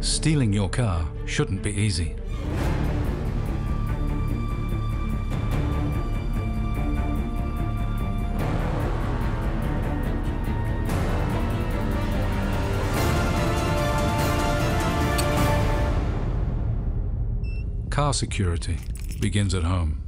Stealing your car shouldn't be easy. Car security begins at home.